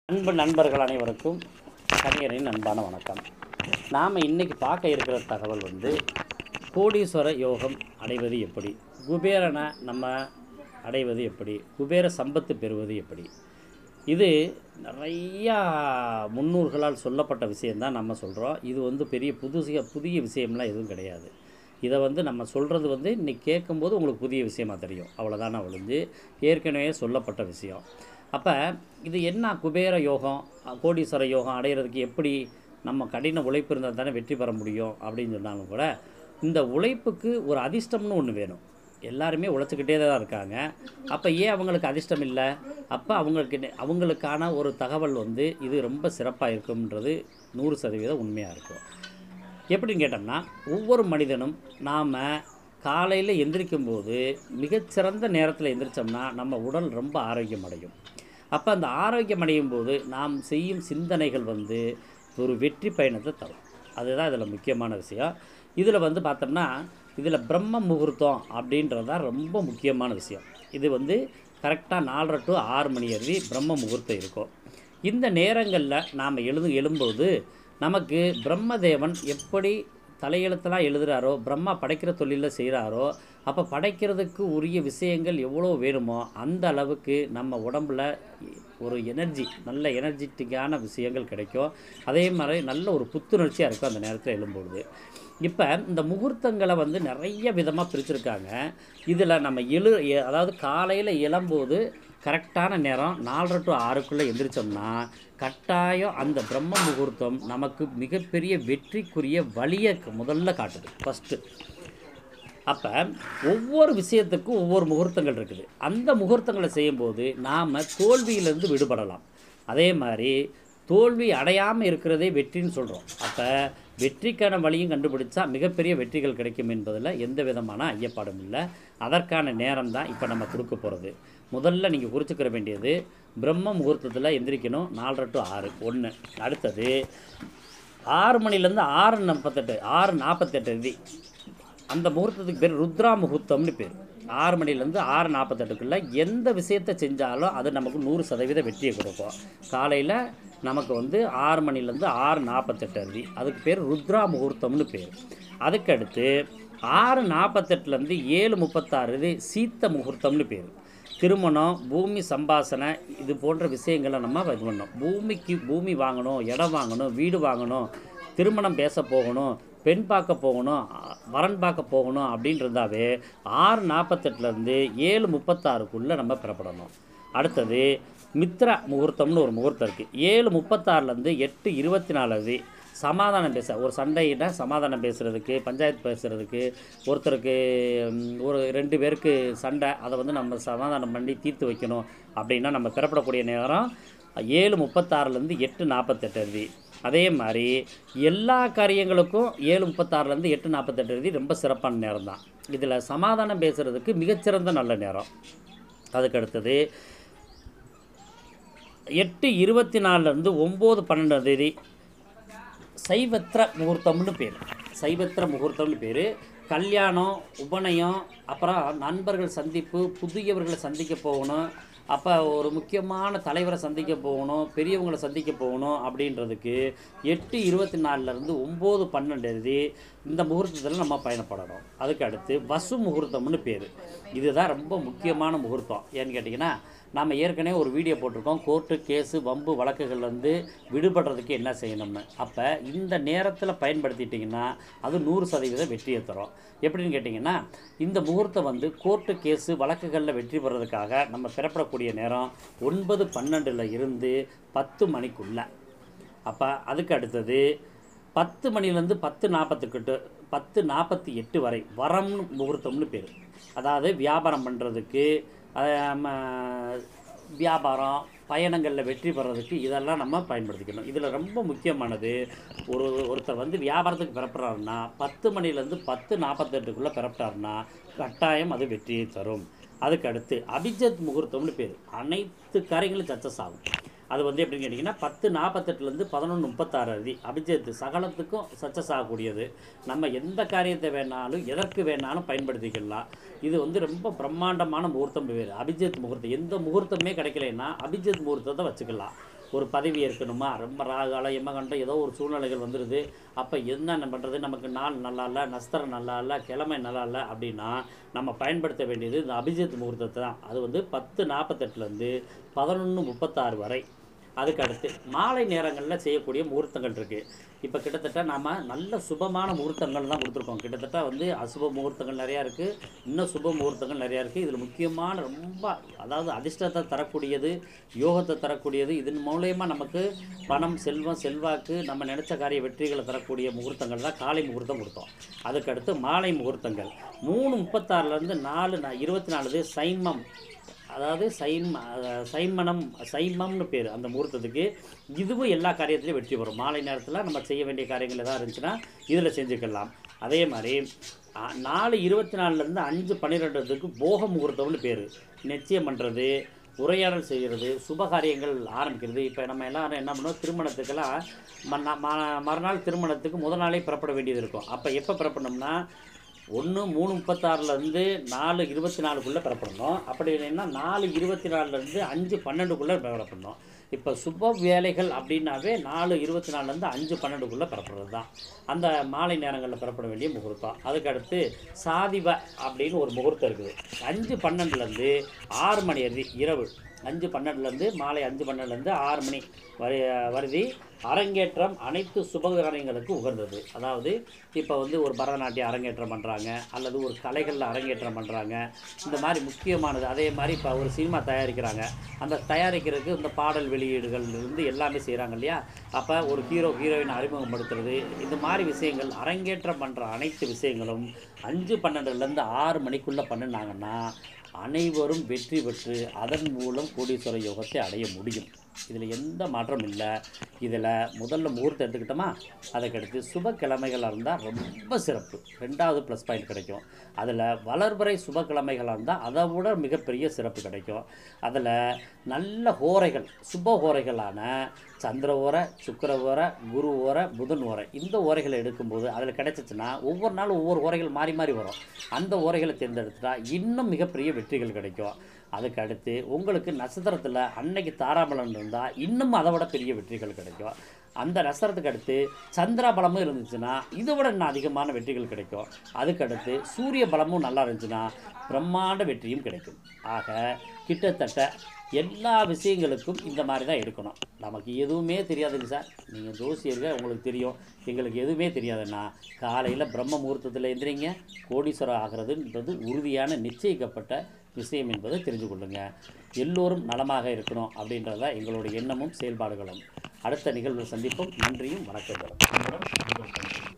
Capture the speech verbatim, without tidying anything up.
அன்பு நண்பர்கள் அனைவருக்கும் கணியரின் அன்பான வணக்கம். நாம் இன்றைக்கி பார்க்க இருக்கிற தகவல் வந்து கோடீஸ்வர யோகம் அடைவது எப்படி, குபேரனை நம்ம அடைவது எப்படி, குபேர சம்பத்து பெறுவது எப்படி. இது நிறையா முன்னோர்களால் சொல்லப்பட்ட விஷயந்தான் நம்ம சொல்கிறோம். இது வந்து பெரிய புதுசிய புதிய விஷயம்லாம் எதுவும் கிடையாது. இதை வந்து நம்ம சொல்கிறது வந்து இன்றைக்கி கேட்கும்போது உங்களுக்கு புதிய விஷயமாக தெரியும், அவ்வளோதானே ஒழிஞ்சு ஏற்கனவே சொல்லப்பட்ட விஷயம். அப்போ இது என்ன குபேர யோகம், கோடீஸ்வர யோகம் அடைகிறதுக்கு எப்படி நம்ம கடின உழைப்பு இருந்தால் தானே வெற்றி பெற முடியும் அப்படின்னு சொன்னாலும் கூட இந்த உழைப்புக்கு ஒரு அதிர்ஷ்டம்னு ஒன்று வேணும். எல்லாருமே உழைச்சிக்கிட்டே தான் இருக்காங்க. அப்போ ஏன் அவங்களுக்கு அதிர்ஷ்டம் இல்லை? அப்போ அவங்களுக்கு அவங்களுக்கான ஒரு தகவல் வந்து இது ரொம்ப சிறப்பாக இருக்கும்ன்றது நூறு சதவீதம் உண்மையாக இருக்கும். எப்படின்னு கேட்டோம்னா, ஒவ்வொரு மனிதனும் நாம் காலையில் எந்திரிக்கும்போது மிகச்சிறந்த நேரத்தில் எந்திரிச்சோம்னா நம்ம உடல் ரொம்ப ஆரோக்கியம் அடையும். அப்போ அந்த ஆரோக்கியம் அடையும் போது நாம் செய்யும் சிந்தனைகள் வந்து ஒரு வெற்றி பயணத்தை தரும். அதுதான் இதில் முக்கியமான விஷயம். இதில் வந்து பார்த்தோம்னா இதில் பிரம்ம முகூர்த்தம் அப்படின்றது தான் ரொம்ப முக்கியமான விஷயம். இது வந்து கரெக்டாக நாலரை டு ஆறு மணி அருவி பிரம்ம முகூர்த்தம் இருக்கும். இந்த நேரங்களில் நாம் எழுது எழும்போது நமக்கு பிரம்மதேவன் எப்படி தலையெழுத்தெல்லாம் எழுதுகிறாரோ, பிரம்மா படைக்கிற தொழிலில் செய்கிறாரோ, அப்போ படைக்கிறதுக்கு உரிய விஷயங்கள் எவ்வளோ வேணுமோ அந்த அளவுக்கு நம்ம உடம்பில் ஒரு எனர்ஜி, நல்ல எனர்ஜெட்டிக்கான விஷயங்கள் கிடைக்கும். அதே மாதிரி நல்ல ஒரு புத்துணர்ச்சியாக இருக்கும் அந்த நேரத்தில் எழும்பொழுது. இப்போ இந்த முகூர்த்தங்களை வந்து நிறைய விதமாக பிரிச்சுருக்காங்க. இதில் நம்ம எழு அதாவது காலையில் எழும்போது கரெக்டான நேரம் நாலரை டு ஆறுக்குள்ளே எந்திரிச்சோம்னா கட்டாயம் அந்த பிரம்ம முகூர்த்தம் நமக்கு மிகப்பெரிய வெற்றிக்குரிய வழியை முதல்ல காட்டுது ஃபஸ்ட்டு. அப்போ ஒவ்வொரு விஷயத்துக்கும் ஒவ்வொரு முகூர்த்தங்கள் இருக்குது. அந்த முகூர்த்தங்களை செய்யும்போது நாம் தோல்வியிலேருந்து விடுபடலாம். அதே மாதிரி தோல்வி அடையாமல் இருக்கிறதே வெற்றின்னு சொல்கிறோம். அப்போ வெற்றிக்கான வழியும் கண்டுபிடிச்சா மிகப்பெரிய வெற்றிகள் கிடைக்கும் என்பதில் எந்த விதமான ஐயப்பாடும் இல்லை. அதற்கான நேரம் தான் இப்போ நம்ம கொடுக்க போகிறது. முதல்ல நீங்கள் குறிச்சிக்கிற வேண்டியது பிரம்ம முகூர்த்தத்தில் எந்திரிக்கணும் நாலரை டு ஆறு ஒன்று. அடுத்தது ஆறு மணிலேருந்து ஆறு நாற்பத்தெட்டு ஆறு நாற்பத்தெட்டு எழுதி அந்த முகூர்த்தத்துக்கு பேர் ருத்ரா முகூர்த்தம்னு பேர். ஆறு மணிலேருந்து ஆறு நாற்பத்தெட்டுக்குள்ளே எந்த விஷயத்தை செஞ்சாலும் அது நமக்கு நூறு சதவீத வெற்றியை கொடுக்கும். காலையில் நமக்கு வந்து ஆறு மணிலேருந்து ஆறு நாற்பத்தெட்டு அருவி, அதுக்கு பேர் ருத்ரா முகூர்த்தம்னு பேர். அதுக்கடுத்து ஆறு நாற்பத்தெட்டுலேருந்து ஏழு முப்பத்தாறு இது சீத்த முகூர்த்தம்னு பேர். திருமணம், பூமி சம்பாசனை இது போன்ற விஷயங்களை நம்ம இது பண்ணோம். பூமிக்கு பூமி வாங்கணும், இடம் வாங்கணும், வீடு வாங்கணும், திருமணம் பேச போகணும், பெண் பார்க்க போகணும், வரன் பார்க்க போகணும் அப்படின்றதாவே ஆறு நாற்பத்தெட்டுலேருந்து ஏழு முப்பத்தாறுக்குள்ளே நம்ம பெறப்படணும். அடுத்தது மித்ரா முகூர்த்தம்னு ஒரு முகூர்த்தம் இருக்குது. ஏழு முப்பத்தாறுலேருந்து எட்டு இருபத்தி நாலாவது சமாதானம் பேச, ஒரு சண்டையிட்ட சமாதானம் பேசுகிறதுக்கு, பஞ்சாயத்து பேசுகிறதுக்கு, ஒருத்தருக்கு ஒரு ரெண்டு பேருக்கு சண்டை, அதை வந்து நம்ம சமாதானம் பண்ணி தீர்த்து வைக்கணும் அப்படின்னா நம்ம பெறப்படக்கூடிய நேரம் ஏழு முப்பத்தாறுலேருந்து எட்டு நாற்பத்தெட்டு அருவி. அதே மாதிரி எல்லா காரியங்களுக்கும் ஏழு முப்பத்தாறுலேருந்து எட்டு நாற்பத்தெட்டு அருவி ரொம்ப சிறப்பான நேரம் தான். இதில் சமாதானம் பேசுகிறதுக்கு மிகச்சிறந்த நல்ல நேரம். அதுக்கடுத்தது எட்டு இருபத்தி நாலுலேருந்து ஒம்பது பன்னெண்டாம் தேதி சைவத்திர முகூர்த்தம்னு பேர். சைவத்திர முகூர்த்தம்னு பேர். கல்யாணம், உபநயம், அப்புறம் நண்பர்கள் சந்திப்பு, புதியவர்களை சந்திக்க போகணும், அப்போ ஒரு முக்கியமான தலைவரை சந்திக்க போகணும், பெரியவங்களை சந்திக்க போகணும் அப்படின்றதுக்கு எட்டு இருபத்தி நாலுலேருந்து ஒம்பது பன்னெண்டு எழுதி இந்த முகூர்த்தத்தில் நம்ம பயணப்படணும். அதுக்கு அடுத்து வசு முகூர்த்தம்னு பேர். இதுதான் ரொம்ப முக்கியமான முகூர்த்தம். ஏன்னு கேட்டிங்கன்னா, நாம் ஏற்கனவே ஒரு வீடியோ போட்டிருக்கோம், கோர்ட்டு கேஸு வம்பு வழக்குகள்லேருந்து விடுபடுறதுக்கு என்ன செய்யணும்னு. அப்போ இந்த நேரத்தில் பயன்படுத்திட்டிங்கன்னா அது நூறு சதவீதம் வெற்றியை தரும். எப்படின்னு கேட்டிங்கன்னா, இந்த முகூர்த்தம் வந்து கோர்ட்டு கேஸு வழக்குகளில் வெற்றி பெறதுக்காக நம்ம பெறப்படக்கூடிய நேரம் ஒன்பது பன்னெண்டில் இருந்து பத்து மணிக்குள்ளே. அப்போ அதுக்கு அடுத்தது பத்து மணிலேருந்து பத்து நாற்பத்துக்கிட்டு பத்து நாற்பத்தி எட்டு வரை வரம் முகூர்த்தம்னு பேர். அதாவது வியாபாரம் பண்ணுறதுக்கு, வியாபாரம் பயணங்களில் வெற்றி பெறதுக்கு இதெல்லாம் நம்ம பயன்படுத்திக்கணும். இதில் ரொம்ப முக்கியமானது, ஒரு ஒருத்தர் வந்து வியாபாரத்துக்கு பெறப்படுறாருன்னா பத்து மணிலேருந்து பத்து நாற்பத்தெட்டுக்குள்ளே பெறப்பட்டாருன்னா கட்டாயம் அது வெற்றியை தரும். அதுக்கு அடுத்து அபிஜித் முகூர்த்தம்னு பேர். அனைத்து காரியங்களும் சக்ஸஸ் ஆகும். அது வந்து எப்படின்னு கேட்டிங்கன்னா, பத்து நாற்பத்தெட்டுலேருந்து பதினொன்று முப்பத்தாறு அருவி அபிஜித் சகலத்துக்கும் சக்ஸஸ் ஆகக்கூடியது. நம்ம எந்த காரியத்தை வேணாலும் எதற்கு வேணாலும் பயன்படுத்திக்கலாம். இது வந்து ரொம்ப பிரம்மாண்டமான முகூர்த்தம் பேர் அபிஜித் முகூர்த்தம். எந்த முகூர்த்தமே கிடைக்கலைன்னா அபிஜித் முகூர்த்தத்தை வச்சுக்கலாம். ஒரு பதவி ஏற்கணுமா, ரொம்ப ராகாலம் எமகண்டம் ஏதோ ஒரு சூழ்நிலைகள் வந்துடுது. அப்போ என்னென்ன பண்ணுறது, நமக்கு நாள் நல்லா இல்லை, நஸ்திரம் நல்லா இல்லை, கிழமை நல்லா இல்லை அப்படின்னா நம்ம பயன்படுத்த வேண்டியது இந்த அபிஜித் முகூர்த்தத்தை தான். அது வந்து பத்து நாற்பத்தெட்டுலேருந்து பதினொன்று முப்பத்தாறு வரை. அதுக்கு அடுத்து மாலை நேரங்களில் செய்யக்கூடிய முகூர்த்தங்கள் இருக்குது. இப்போ கிட்டத்தட்ட நாம் நல்ல சுபமான முகூர்த்தங்கள் தான் கொடுத்துருக்கோம். கிட்டத்தட்ட வந்து அசுப முகூர்த்தங்கள் நிறையா இருக்குது, இன்னும் சுப முகூர்த்தங்கள் நிறையா இருக்குது. இதில் முக்கியமான ரொம்ப அதாவது அதிர்ஷ்டத்தை தரக்கூடியது, யோகத்தை தரக்கூடியது, இதன் மூலயமா நமக்கு பணம், செல்வம், செல்வாக்கு, நம்ம நினச்ச காரிய வெற்றிகளை தரக்கூடிய முகூர்த்தங்கள் தான் காலை முகூர்த்தம் கொடுத்தோம். அதுக்கடுத்து மாலை முகூர்த்தங்கள் மூணு முப்பத்தாறுலேருந்து நாலு இருபத்தி நாலு சைமம், அதாவது சைம் சைமனம் சைமம்னு பேர் அந்த முகூர்த்தத்துக்கு. இதுவும் எல்லா காரியத்திலையும் வெற்றி பெறும். மாலை நேரத்தில் நம்ம செய்ய வேண்டிய காரியங்கள் எதாவது இருந்துச்சுன்னா இதில் செஞ்சுக்கலாம். அதே மாதிரி நாலு இருபத்தி நாலுலேருந்து அஞ்சு பன்னிரெண்டுக்கு போக முகூர்த்தம்னு பேர். நிச்சயம் பண்ணுறது, உரையாடல் செய்கிறது, சுபகாரியங்கள் ஆரம்பிக்கிறது. இப்போ நம்ம எல்லோரும் என்ன பண்ணுவோம், திருமணத்துக்கெல்லாம் மறுநாள் திருமணத்துக்கு முதல் நாளே புறப்பட வேண்டியது இருக்கும். அப்போ எப்போ புறப்படணும்னா ஒன்று மூணு முப்பத்தாறுலேருந்து நாலு இருபத்தி நாலுக்குள்ளே புறப்படணும். அப்படி இல்லைன்னா நாலு இருபத்தி நாலுலேருந்து அஞ்சு பன்னெண்டுக்குள்ளே புறப்படணும். இப்போ சுப வேலைகள் அப்படின்னாவே நாலு இருபத்தி நாலுலேருந்து அஞ்சு பன்னெண்டுக்குள்ளே புறப்படுறது தான் அந்த மாலை நேரங்களில் புறப்பட வேண்டிய முகூர்த்தம். அதுக்கடுத்து சாதிவ அப்படின்னு ஒரு முகூர்த்தம் இருக்குது. அஞ்சு பன்னெண்டுலேருந்து ஆறு மணி அறுதி இரவு அஞ்சு பன்னெண்டுலேருந்து மாலை அஞ்சு பன்னெண்டுலேருந்து ஆறு மணி வரை வருதி அரங்கேற்றம் அனைத்து சுபகாரியங்களுக்கு உகந்தது. அதாவது இப்போ வந்து ஒரு பரதநாட்டியம் அரங்கேற்றம் பண்ணுறாங்க, அல்லது ஒரு கலைகளில் அரங்கேற்றம் பண்ணுறாங்க, இந்த மாதிரி முக்கியமானது. அதே மாதிரி இப்போ ஒரு சினிமா தயாரிக்கிறாங்க, அந்த தயாரிக்கிறதுக்கு இந்த பாடல் வெளியீடுகள்லேருந்து எல்லாமே செய்கிறாங்க இல்லையா. அப்போ ஒரு ஹீரோ ஹீரோயின் அறிமுகப்படுத்துறது, இந்த மாதிரி விஷயங்கள் அரங்கேற்றம் பண்ணுற அனைத்து விஷயங்களும் அஞ்சு பன்னெண்டுலேருந்து ஆறு மணிக்குள்ளே பண்ணினாங்கன்னா அனைவரும் வெற்றி பெற்று அதன் மூலம் கோடீஸ்வர யோகத்தை அடைய முடியும். இதில் எந்த மாற்றம் இல்லை. இதில் முதல்ல முகூர்த்தம் எடுத்துக்கிட்டோமா, அதுக்கடுத்து சுப கிழமைகளாக இருந்தால் ரொம்ப சிறப்பு, ரெண்டாவது ப்ளஸ் பாயிண்ட் கிடைக்கும். அதில் வளர்பிறை சுப கிழமைகளாக இருந்தால் அதை விட மிகப்பெரிய சிறப்பு கிடைக்கும். அதில் நல்ல ஹோரைகள், சுப ஹோரைகளான சந்திர ஓரை, சுக்கிர ஓரை, குரு ஓரை, புதன் ஓரை, இந்த ஓரைகளை எடுக்கும்போது அதில் கிடைச்சிச்சுன்னா ஒவ்வொரு நாளும் ஒவ்வொரு ஓரைகள் மாறி மாறி வரும். அந்த ஓரைகளை தேர்ந்தெடுத்துட்டா இன்னும் மிகப்பெரிய வெற்றிகள் கிடைக்கும். அதுக்கு அடுத்து உங்களுக்கு நட்சத்திரத்தில் அன்னைக்கு தாராபலம் இருந்தால் இன்னும் அதை விட பெரிய வெற்றிகள் கிடைக்கும். அந்த நட்சத்திரத்துக்கு அடுத்து சந்திர பலமும் இருந்துச்சுன்னா இதை விட இன்னும் அதிகமான வெற்றிகள் கிடைக்கும். அதுக்கடுத்து சூரிய பலமும் நல்லா இருந்துச்சுன்னா பிரம்மாண்ட வெற்றியும் கிடைக்கும். ஆக கிட்டத்தட்ட எல்லா விஷயங்களுக்கும் இந்த மாதிரி தான் எடுக்கணும். நமக்கு எதுவுமே தெரியாதுங்க சார், நீங்கள் ஜோசியர்கள் உங்களுக்கு தெரியும், எங்களுக்கு எதுவுமே தெரியாதுன்னா காலையில் பிரம்ம முகூர்த்தத்தில் எந்திரிங்க. கோடீஸ்வரர் ஆகிறதுன்றது உறுதியான நிச்சயிக்கப்பட்ட விஷயம் என்பதை தெரிஞ்சு கொள்ளுங்கள். எல்லோரும் நலமாக இருக்கணும் அப்படின்றத எங்களுடைய எண்ணமும் செயல்பாடுகளும். அடுத்த நிகழ்வு சந்திப்போம். நன்றியும் வணக்கங்களும்.